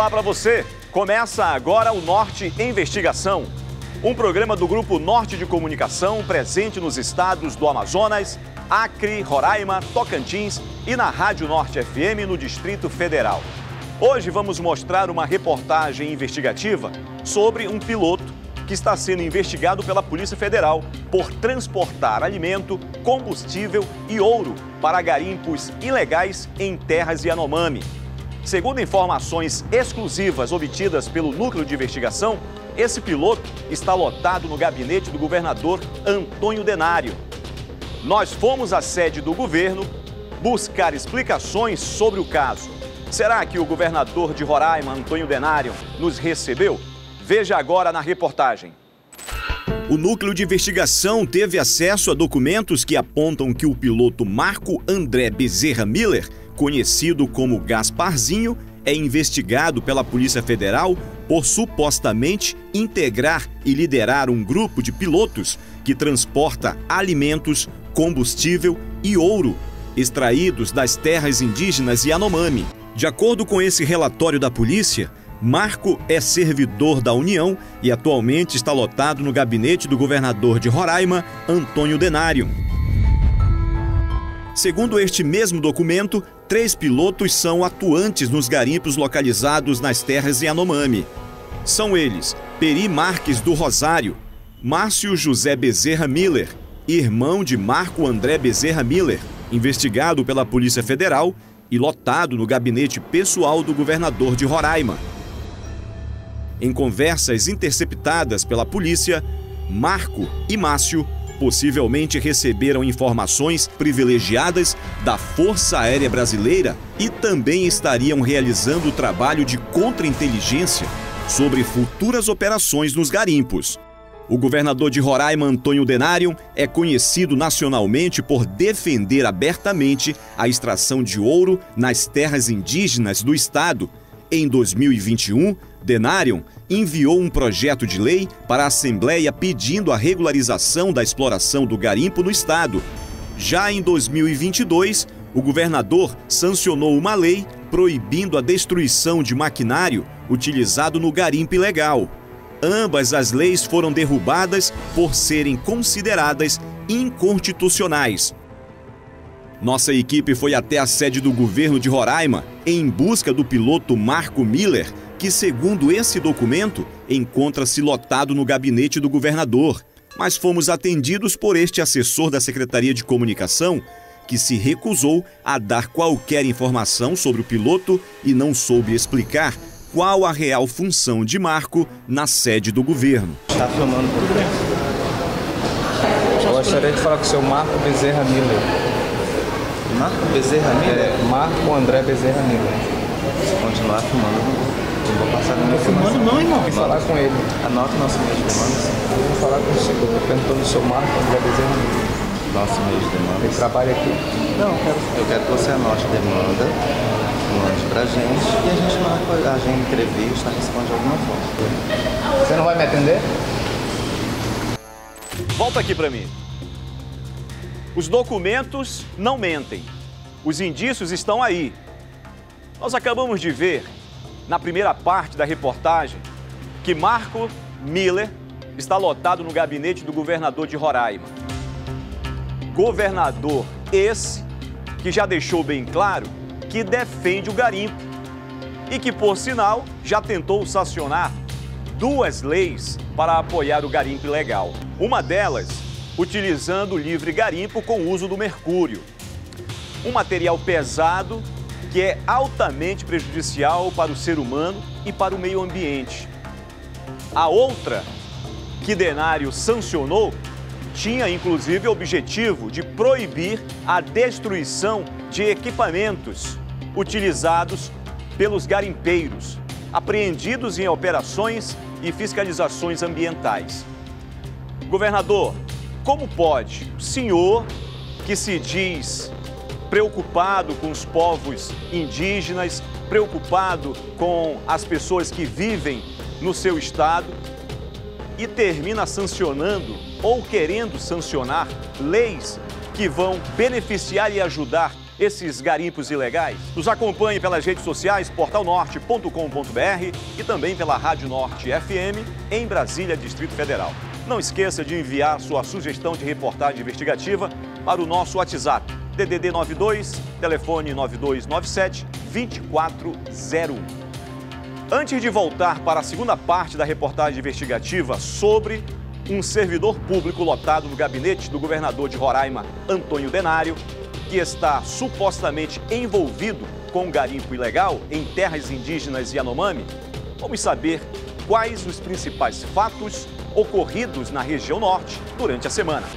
Olá para você! Começa agora o Norte em Investigação, um programa do Grupo Norte de Comunicação presente nos estados do Amazonas, Acre, Roraima, Tocantins e na Rádio Norte FM no Distrito Federal. Hoje vamos mostrar uma reportagem investigativa sobre um piloto que está sendo investigado pela Polícia Federal por transportar alimento, combustível e ouro para garimpos ilegais em terras Yanomami. Segundo informações exclusivas obtidas pelo Núcleo de Investigação, esse piloto está lotado no gabinete do governador Antônio Denário. Nós fomos à sede do governo buscar explicações sobre o caso. Será que o governador de Roraima, Antônio Denário, nos recebeu? Veja agora na reportagem. O Núcleo de Investigação teve acesso a documentos que apontam que o piloto Marco André Bezerra Miller, conhecido como Gasparzinho, é investigado pela Polícia Federal por supostamente integrar e liderar um grupo de pilotos que transporta alimentos, combustível e ouro extraídos das terras indígenas Yanomami. De acordo com esse relatório da polícia, Marco é servidor da União e atualmente está lotado no gabinete do governador de Roraima, Antônio Denário. Segundo este mesmo documento, 3 pilotos são atuantes nos garimpos localizados nas terras Yanomami. São eles Peri Marques do Rosário, Márcio José Bezerra Miller, irmão de Marco André Bezerra Miller, investigado pela Polícia Federal e lotado no gabinete pessoal do governador de Roraima. Em conversas interceptadas pela polícia, Marco e Márcio possivelmente receberam informações privilegiadas da Força Aérea Brasileira e também estariam realizando o trabalho de contra-inteligência sobre futuras operações nos garimpos. O governador de Roraima, Antônio Denário, é conhecido nacionalmente por defender abertamente a extração de ouro nas terras indígenas do estado. Em 2021, Denário enviou um projeto de lei para a Assembleia pedindo a regularização da exploração do garimpo no estado. Já em 2022, o governador sancionou uma lei proibindo a destruição de maquinário utilizado no garimpo ilegal. Ambas as leis foram derrubadas por serem consideradas inconstitucionais. Nossa equipe foi até a sede do governo de Roraima em busca do piloto Marco Miller, que, segundo esse documento, encontra-se lotado no gabinete do governador. Mas fomos atendidos por este assessor da Secretaria de Comunicação, que se recusou a dar qualquer informação sobre o piloto e não soube explicar qual a real função de Marco na sede do governo. Está filmando tudo bem? Eu gostaria de falar com o seu Marco Bezerra Miller. Marco Bezerra Miller? Marco André Bezerra Miller. Se continuar filmando, eu vou passar no meu filmando não, irmão. Vou falar com ele. Anota o nosso meio de demanda. Eu vou falar com o senhor. Eu perguntando do seu Marco André Bezerra Miller. Nosso meio de demanda. Ele trabalha aqui? Não, eu quero que você anote a demanda, mande pra gente e a gente marca a entrevista, responde de alguma forma. Você não vai me atender? Volta aqui para mim. Os documentos não mentem. Os indícios estão aí. Nós acabamos de ver, na primeira parte da reportagem, que Marco Miller está lotado no gabinete do governador de Roraima. Governador esse que já deixou bem claro que defende o garimpo e que, por sinal, já tentou sancionar 2 leis para apoiar o garimpo ilegal. Uma delas, utilizando o livre garimpo com o uso do mercúrio. Um material pesado que é altamente prejudicial para o ser humano e para o meio ambiente. A outra, que Denário sancionou, tinha inclusive o objetivo de proibir a destruição de equipamentos utilizados pelos garimpeiros, apreendidos em operações e fiscalizações ambientais. Governador, como pode o senhor, que se diz preocupado com os povos indígenas, preocupado com as pessoas que vivem no seu estado, e termina sancionando ou querendo sancionar leis que vão beneficiar e ajudar esses garimpos ilegais? Nos acompanhe pelas redes sociais, portalnorte.com.br e também pela Rádio Norte FM em Brasília, Distrito Federal. Não esqueça de enviar sua sugestão de reportagem investigativa para o nosso WhatsApp, DDD 92, telefone 9297-2401. Antes de voltar para a segunda parte da reportagem investigativa sobre um servidor público lotado no gabinete do governador de Roraima, Antônio Denário, que está supostamente envolvido com um garimpo ilegal em terras indígenas Yanomami, vamos saber quais os principais fatos ocorridos na região norte durante a semana.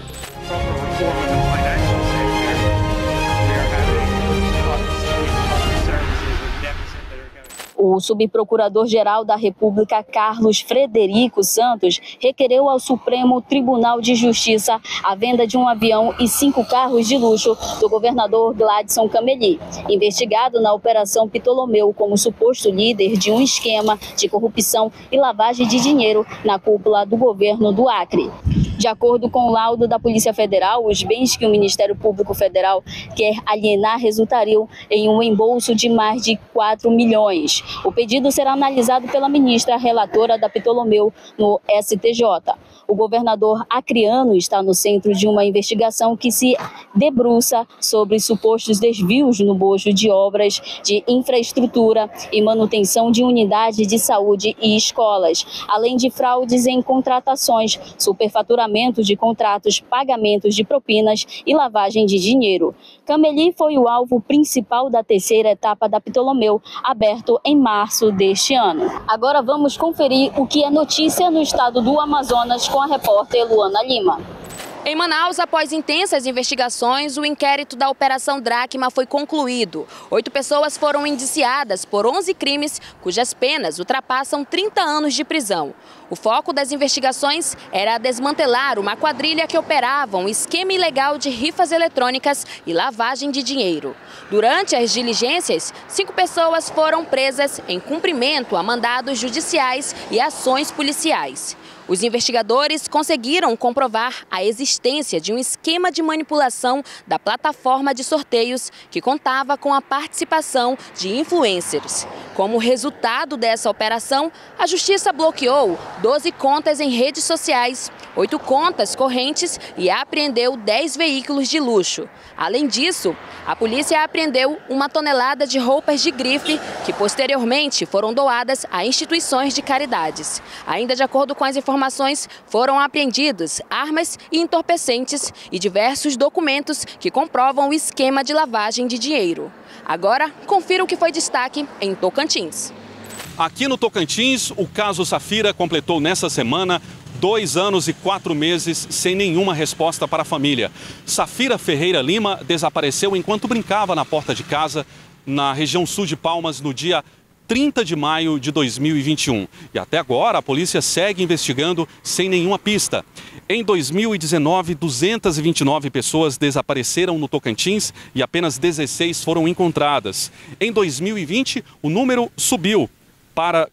O subprocurador-geral da República, Carlos Frederico Santos, requereu ao Supremo Tribunal de Justiça a venda de um avião e 5 carros de luxo do governador Gladson Cameli, investigado na Operação Ptolomeu como suposto líder de um esquema de corrupção e lavagem de dinheiro na cúpula do governo do Acre. De acordo com o laudo da Polícia Federal, os bens que o Ministério Público Federal quer alienar resultariam em um embolso de mais de 4 milhões. O pedido será analisado pela ministra relatora da Ptolomeu no STJ. O governador acreano está no centro de uma investigação que se debruça sobre supostos desvios no bojo de obras de infraestrutura e manutenção de unidades de saúde e escolas, além de fraudes em contratações, superfaturamento de contratos, pagamentos de propinas e lavagem de dinheiro. Cameli foi o alvo principal da terceira etapa da Ptolomeu, aberto em março deste ano. Agora vamos conferir o que é notícia no estado do Amazonas com a repórter Luana Lima. Em Manaus, após intensas investigações, o inquérito da Operação Dracma foi concluído. 8 pessoas foram indiciadas por 11 crimes, cujas penas ultrapassam 30 anos de prisão. O foco das investigações era desmantelar uma quadrilha que operava um esquema ilegal de rifas eletrônicas e lavagem de dinheiro. Durante as diligências, 5 pessoas foram presas em cumprimento a mandados judiciais e ações policiais. Os investigadores conseguiram comprovar a existência de um esquema de manipulação da plataforma de sorteios que contava com a participação de influencers. Como resultado dessa operação, a Justiça bloqueou 12 contas em redes sociais, 8 contas correntes e apreendeu 10 veículos de luxo. Além disso, a polícia apreendeu 1 tonelada de roupas de grife que posteriormente foram doadas a instituições de caridades. Ainda de acordo com as informações, foram apreendidos armas e entorpecentes e diversos documentos que comprovam o esquema de lavagem de dinheiro. Agora, confira o que foi destaque em Tocantins. Aqui no Tocantins, o caso Safira completou nessa semana 2 anos e 4 meses sem nenhuma resposta para a família. Safira Ferreira Lima desapareceu enquanto brincava na porta de casa, na região sul de Palmas, no dia 30 de maio de 2021. E até agora a polícia segue investigando sem nenhuma pista. Em 2019, 229 pessoas desapareceram no Tocantins e apenas 16 foram encontradas. Em 2020, o número subiu para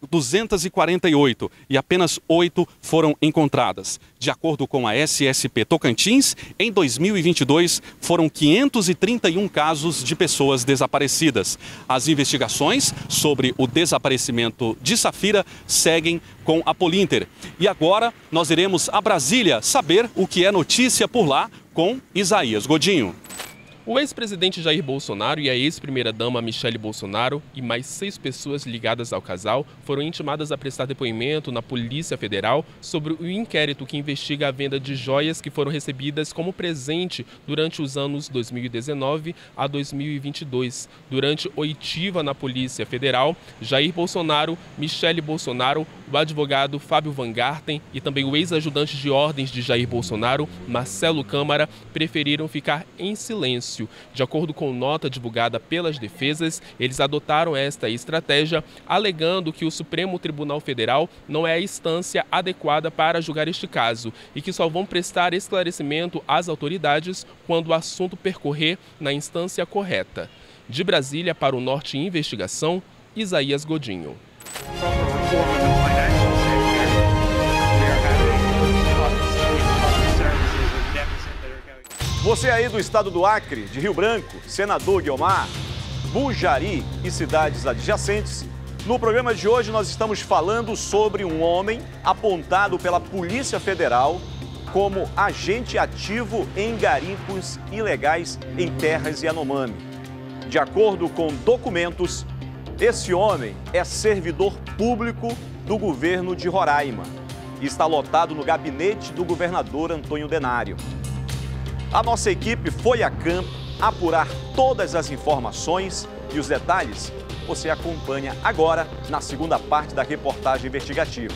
248 e apenas 8 foram encontradas. De acordo com a SSP Tocantins, em 2022 foram 531 casos de pessoas desaparecidas. As investigações sobre o desaparecimento de Safira seguem com a Polinter. E agora nós iremos a Brasília saber o que é notícia por lá com Isaías Godinho. O ex-presidente Jair Bolsonaro e a ex-primeira-dama Michele Bolsonaro e mais 6 pessoas ligadas ao casal foram intimadas a prestar depoimento na Polícia Federal sobre o inquérito que investiga a venda de joias que foram recebidas como presente durante os anos 2019 a 2022. Durante oitiva na Polícia Federal, Jair Bolsonaro, Michele Bolsonaro, o advogado Fábio Van Garten e também o ex-ajudante de ordens de Jair Bolsonaro, Marcelo Câmara, preferiram ficar em silêncio. De acordo com nota divulgada pelas defesas, eles adotaram esta estratégia, alegando que o Supremo Tribunal Federal não é a instância adequada para julgar este caso e que só vão prestar esclarecimento às autoridades quando o assunto percorrer na instância correta. De Brasília para o Norte Investigação, Isaías Godinho. Você aí do estado do Acre, de Rio Branco, Senador Guiomar, Bujari e cidades adjacentes, no programa de hoje nós estamos falando sobre um homem apontado pela Polícia Federal como agente ativo em garimpos ilegais em terras Yanomami. De acordo com documentos, esse homem é servidor público do governo de Roraima e está lotado no gabinete do governador Antônio Denário. A nossa equipe foi a campo apurar todas as informações e os detalhes você acompanha agora na segunda parte da reportagem investigativa.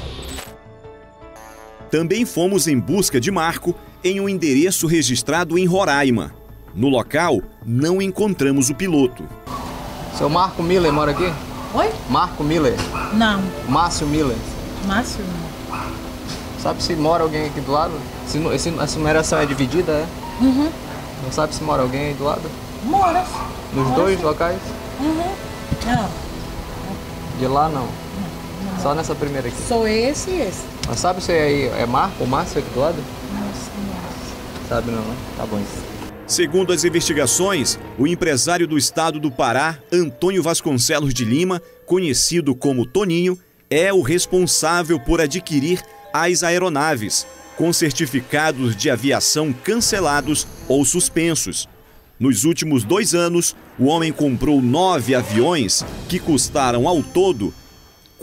Também fomos em busca de Marco em um endereço registrado em Roraima. No local, não encontramos o piloto. Seu Marco Miller mora aqui? Oi? Marco Miller? Não. Márcio Miller? Márcio não. Sabe se mora alguém aqui do lado? Essa numeração é dividida, é? Uhum. Não sabe se mora alguém aí do lado? Mora. Nos dois locais? Uhum. Não. De lá não? Não. Só nessa primeira aqui? Sou esse e esse. Mas sabe se aí é Marco ou Márcio aqui do lado? Não. Sabe não, né? Tá bom. Segundo as investigações, o empresário do estado do Pará, Antônio Vasconcelos de Lima, conhecido como Toninho, é o responsável por adquirir as aeronaves, com certificados de aviação cancelados ou suspensos. Nos últimos 2 anos, o homem comprou 9 aviões que custaram ao todo R$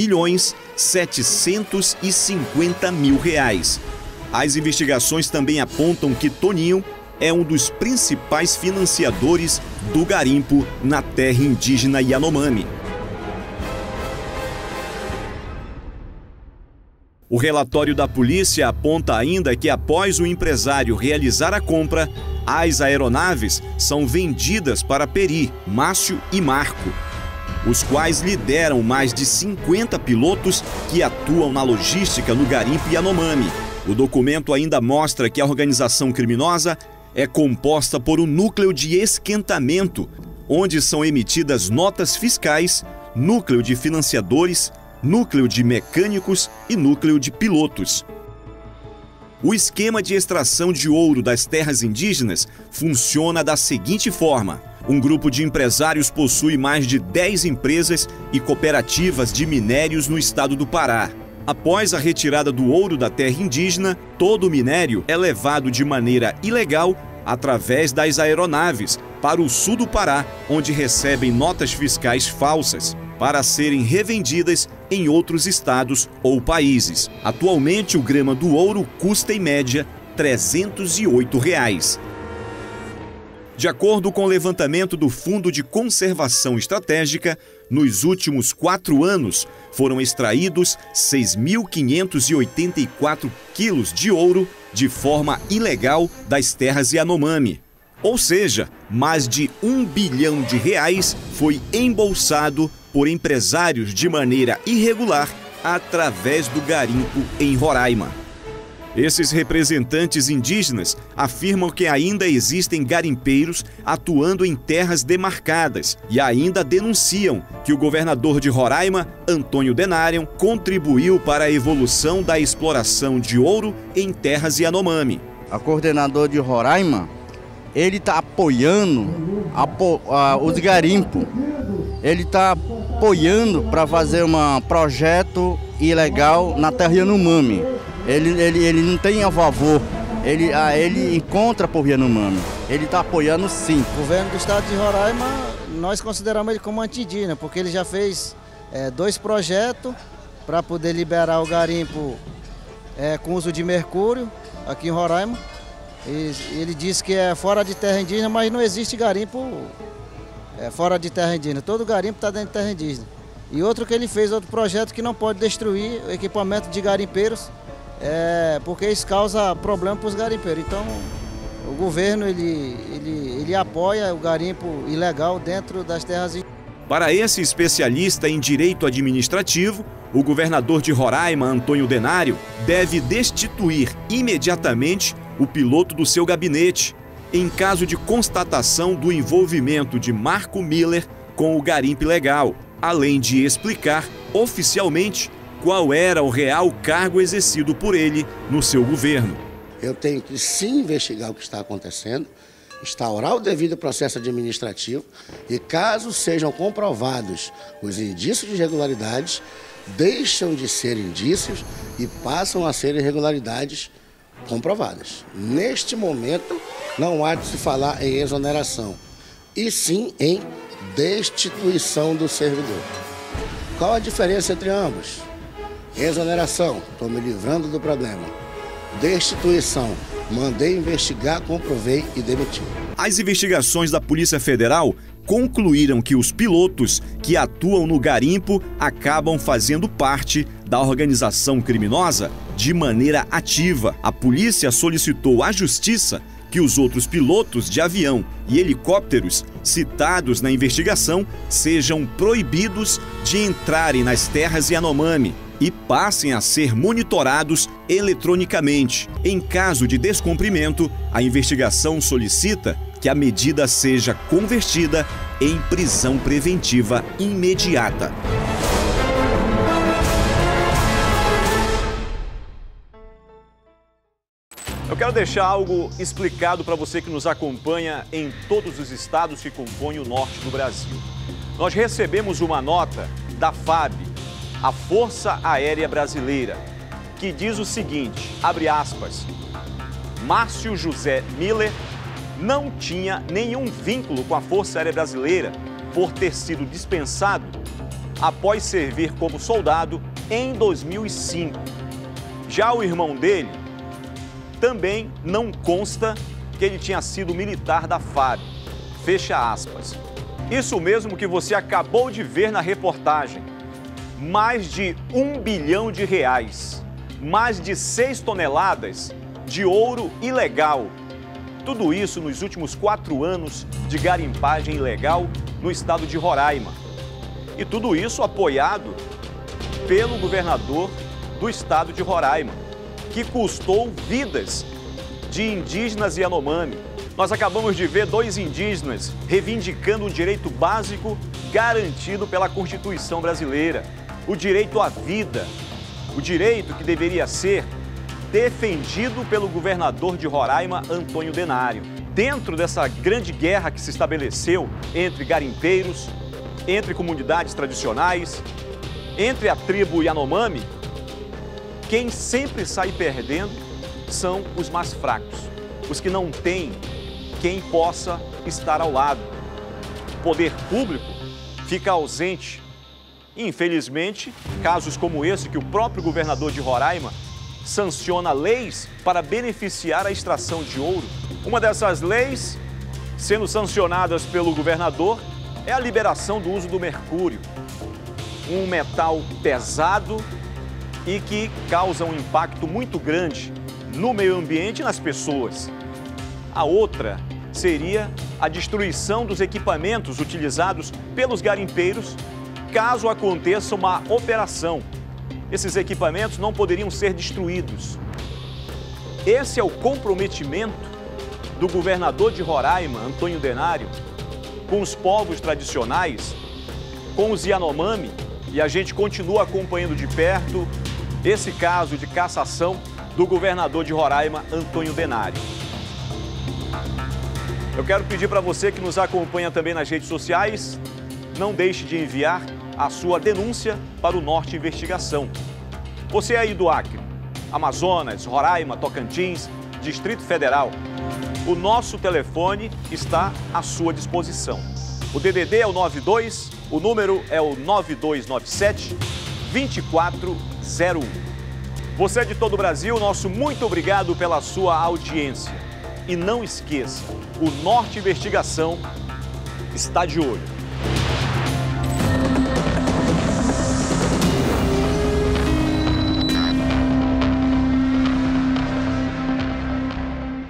4.750.000. As investigações também apontam que Toninho é um dos principais financiadores do garimpo na terra indígena Yanomami. O relatório da polícia aponta ainda que após o empresário realizar a compra, as aeronaves são vendidas para Peri, Márcio e Marco, os quais lideram mais de 50 pilotos que atuam na logística no garimpo Yanomami. O documento ainda mostra que a organização criminosa é composta por um núcleo de esquentamento, onde são emitidas notas fiscais, núcleo de financiadores, núcleo de mecânicos e núcleo de pilotos. O esquema de extração de ouro das terras indígenas funciona da seguinte forma: um grupo de empresários possui mais de 10 empresas e cooperativas de minérios no estado do Pará. Após a retirada do ouro da terra indígena, todo o minério é levado de maneira ilegal através das aeronaves para o sul do Pará, onde recebem notas fiscais falsas para serem revendidas em outros estados ou países. Atualmente, o grama do ouro custa em média R$ 308. De acordo com o levantamento do Fundo de Conservação Estratégica, nos últimos 4 anos foram extraídos 6.584 quilos de ouro de forma ilegal das terras Yanomami. Ou seja, mais de R$ 1 bilhão foi embolsado por empresários de maneira irregular através do garimpo em Roraima. Esses representantes indígenas afirmam que ainda existem garimpeiros atuando em terras demarcadas e ainda denunciam que o governador de Roraima, Antônio Denário, contribuiu para a evolução da exploração de ouro em terras Yanomami. O coordenador de Roraima, ele está apoiando os garimpos. Ele está apoiando para fazer um projeto ilegal na terra Yanomami. Ele não tem a favor, ele encontra por Yanomami. Ele está apoiando sim. O governo do estado de Roraima, nós consideramos ele como anti-indígena, porque ele já fez 2 projetos para poder liberar o garimpo com uso de mercúrio aqui em Roraima. Ele disse que é fora de terra indígena, mas não existe garimpo fora de terra indígena. Todo garimpo está dentro de terra indígena. E outro que ele fez, outro projeto que não pode destruir o equipamento de garimpeiros, porque isso causa problema para os garimpeiros. Então, o governo ele apoia o garimpo ilegal dentro das terras indígenas. Para esse especialista em direito administrativo, o governador de Roraima, Antônio Denário, deve destituir imediatamente o piloto do seu gabinete, em caso de constatação do envolvimento de Marco Miller com o garimpo ilegal, além de explicar oficialmente qual era o real cargo exercido por ele no seu governo. Eu tenho que sim investigar o que está acontecendo, instaurar o devido processo administrativo e, caso sejam comprovados os indícios de irregularidades, deixam de ser indícios e passam a ser irregularidades comprovadas. Neste momento, não há de se falar em exoneração, e sim em destituição do servidor. Qual a diferença entre ambos? Exoneração, estou me livrando do problema. Destituição, mandei investigar, comprovei e demiti. As investigações da Polícia Federal concluíram que os pilotos que atuam no garimpo acabam fazendo parte da organização criminosa de maneira ativa. A polícia solicitou à Justiça que os outros pilotos de avião e helicópteros citados na investigação sejam proibidos de entrarem nas terras Yanomami e passem a ser monitorados eletronicamente. Em caso de descumprimento, a investigação solicita que a medida seja convertida em prisão preventiva imediata. Eu quero deixar algo explicado para você que nos acompanha em todos os estados que compõem o norte do Brasil. Nós recebemos uma nota da FAB, a Força Aérea Brasileira, que diz o seguinte, abre aspas, Márcio José Miller não tinha nenhum vínculo com a Força Aérea Brasileira por ter sido dispensado após servir como soldado em 2005. Já o irmão dele também não consta que ele tinha sido militar da FAB. Fecha aspas. Isso mesmo que você acabou de ver na reportagem. Mais de R$1 bilhão, mais de 6 toneladas de ouro ilegal. Tudo isso nos últimos 4 anos de garimpagem ilegal no estado de Roraima. E tudo isso apoiado pelo governador do estado de Roraima, que custou vidas de indígenas Yanomami. Nós acabamos de ver 2 indígenas reivindicando um direito básico garantido pela Constituição brasileira, o direito à vida, o direito que deveria ser defendido pelo governador de Roraima, Antônio Denário. Dentro dessa grande guerra que se estabeleceu entre garimpeiros, entre comunidades tradicionais, entre a tribo Yanomami, quem sempre sai perdendo são os mais fracos, os que não têm quem possa estar ao lado. O poder público fica ausente. Infelizmente, casos como esse que o próprio governador de Roraima sanciona leis para beneficiar a extração de ouro. Uma dessas leis, sendo sancionadas pelo governador, é a liberação do uso do mercúrio, um metal pesado e que causa um impacto muito grande no meio ambiente e nas pessoas. A outra seria a destruição dos equipamentos utilizados pelos garimpeiros caso aconteça uma operação. Esses equipamentos não poderiam ser destruídos. Esse é o comprometimento do governador de Roraima, Antônio Denário, com os povos tradicionais, com os Yanomami, e a gente continua acompanhando de perto esse caso de cassação do governador de Roraima, Antônio Denário. Eu quero pedir para você que nos acompanha também nas redes sociais, não deixe de enviar a sua denúncia para o Norte Investigação. Você aí do Acre, Amazonas, Roraima, Tocantins, Distrito Federal, o nosso telefone está à sua disposição. O DDD é o 92, o número é o 9297-2401. Você de todo o Brasil, nosso muito obrigado pela sua audiência. E não esqueça, o Norte Investigação está de olho.